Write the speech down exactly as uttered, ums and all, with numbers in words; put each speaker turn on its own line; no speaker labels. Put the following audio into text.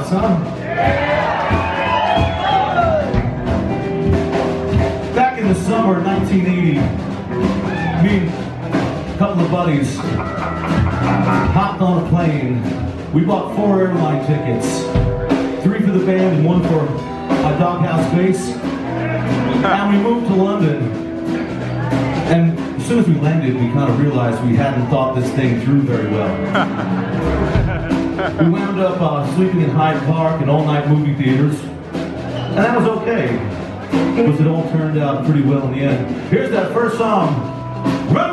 house, huh? Back in the summer of nineteen eighty, me and a couple of buddies hopped on a plane. We bought four airline tickets, three for the band and one for a Doghouse Base. And we moved to London. And as soon as we landed, we kind of realized we hadn't thought this thing through very well. We wound up uh, sleeping in Hyde Park and all-night movie theaters. And that was okay, because it all turned out pretty well in the end. Here's that first song. Run